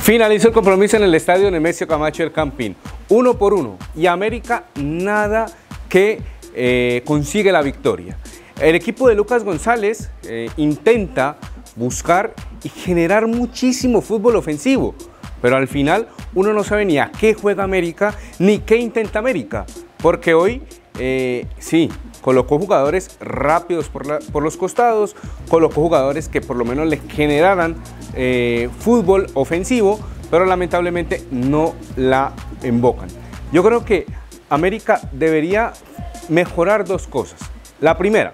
Finalizó el compromiso en el estadio Nemesio Camacho del Campín, 1-1, y América nada que consigue la victoria. El equipo de Lucas González intenta buscar y generar muchísimo fútbol ofensivo, pero al final uno no sabe ni a qué juega América ni qué intenta América, porque hoy sí, colocó jugadores rápidos por los costados, colocó jugadores que por lo menos le generaran fútbol ofensivo, pero lamentablemente no la embocan. Yo creo que América debería mejorar dos cosas. La primera,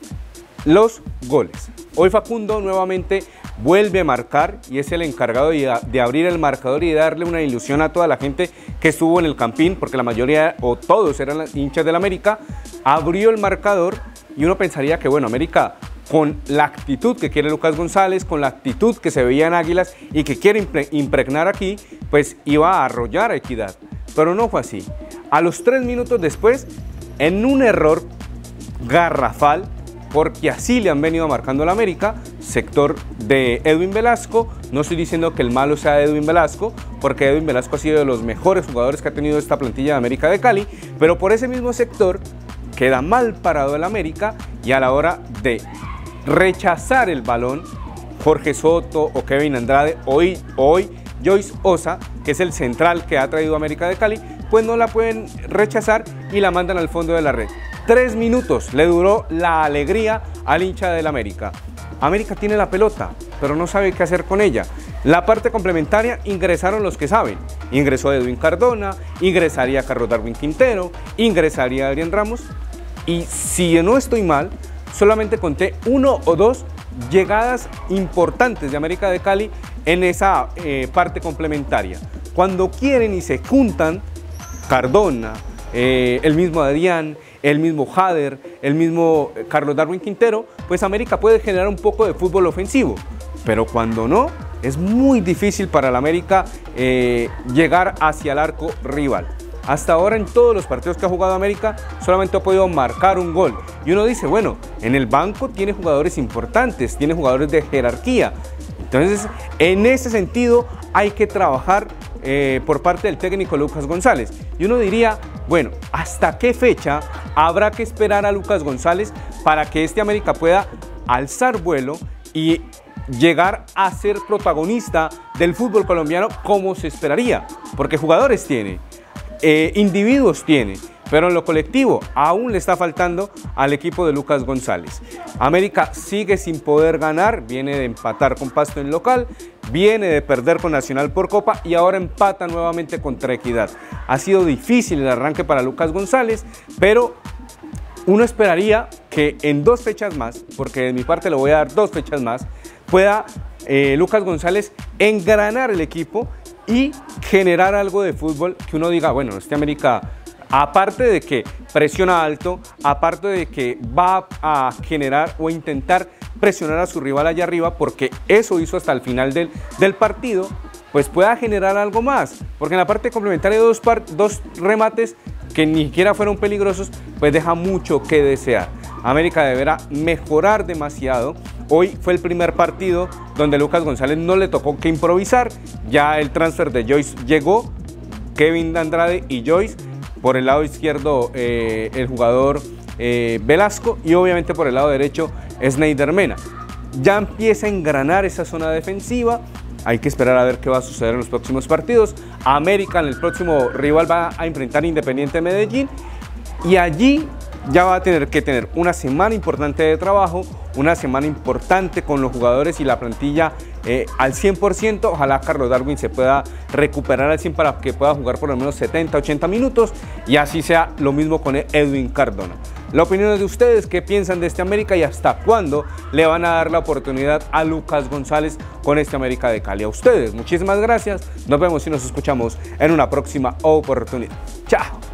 los goles. Hoy Facundo nuevamente vuelve a marcar y es el encargado de abrir el marcador y de darle una ilusión a toda la gente que estuvo en el Campín, porque la mayoría o todos eran hinchas del América. Abrió el marcador y uno pensaría que bueno, América, con la actitud que quiere Lucas González, con la actitud que se veía en Águilas y que quiere impregnar aquí, pues iba a arrollar a Equidad, pero no fue así. A los 3 minutos después, en un error garrafal, porque así le han venido marcando a la América, sector de Edwin Velasco. No estoy diciendo que el malo sea Edwin Velasco, porque Edwin Velasco ha sido de los mejores jugadores que ha tenido esta plantilla de América de Cali, pero por ese mismo sector queda mal parado el América y a la hora de rechazar el balón, Jorge Soto o Kevin Andrade, hoy Joyce Osa, que es el central que ha traído América de Cali, pues no la pueden rechazar y la mandan al fondo de la red. 3 minutos le duró la alegría al hincha del América. América tiene la pelota, pero no sabe qué hacer con ella. La parte complementaria ingresaron los que saben. Ingresó Edwin Cardona, ingresaría Carlos Darwin Quintero, ingresaría Adrián Ramos. Y si no estoy mal, solamente conté 1 o 2 llegadas importantes de América de Cali en esa parte complementaria. Cuando quieren y se juntan, Cardona, el mismo Adrián, el mismo Jader, el mismo Carlos Darwin Quintero, pues América puede generar un poco de fútbol ofensivo, pero cuando no, es muy difícil para el América llegar hacia el arco rival. Hasta ahora en todos los partidos que ha jugado América solamente ha podido marcar un gol. Y uno dice, bueno, en el banco tiene jugadores importantes, tiene jugadores de jerarquía. Entonces, en ese sentido hay que trabajar por parte del técnico Lucas González. Y uno diría, bueno, ¿hasta qué fecha habrá que esperar a Lucas González para que este América pueda alzar vuelo y llegar a ser protagonista del fútbol colombiano como se esperaría? Porque jugadores tiene, individuos tiene, pero en lo colectivo aún le está faltando al equipo de Lucas González. América sigue sin poder ganar, viene de empatar con Pasto en local, viene de perder con Nacional por Copa y ahora empata nuevamente contra Equidad. Ha sido difícil el arranque para Lucas González, pero uno esperaría que en 2 fechas más, porque de mi parte le voy a dar 2 fechas más, pueda Lucas González engranar el equipo y generar algo de fútbol que uno diga, bueno, este América, aparte de que presiona alto, aparte de que va a generar o intentar presionar a su rival allá arriba, porque eso hizo hasta el final del partido, pues pueda generar algo más, porque en la parte complementaria de 2 remates que ni siquiera fueron peligrosos, pues deja mucho que desear. América deberá mejorar demasiado. Hoy fue el primer partido donde Lucas González no le tocó que improvisar, ya el transfer de Joyce llegó, Kevin Andrade y Joyce, por el lado izquierdo el jugador Velasco y obviamente por el lado derecho Snyder Mena. Ya empieza a engranar esa zona defensiva, hay que esperar a ver qué va a suceder en los próximos partidos. América en el próximo rival va a enfrentar Independiente Medellín y allí ya va a tener que tener una semana importante de trabajo, una semana importante con los jugadores y la plantilla al 100%. Ojalá Carlos Darwin se pueda recuperar al 100 para que pueda jugar por lo menos 70, 80 minutos y así sea lo mismo con Edwin Cardona. La opinión es de ustedes, ¿qué piensan de este América y hasta cuándo le van a dar la oportunidad a Lucas González con este América de Cali? A ustedes, muchísimas gracias, nos vemos y nos escuchamos en una próxima oportunidad. ¡Chao!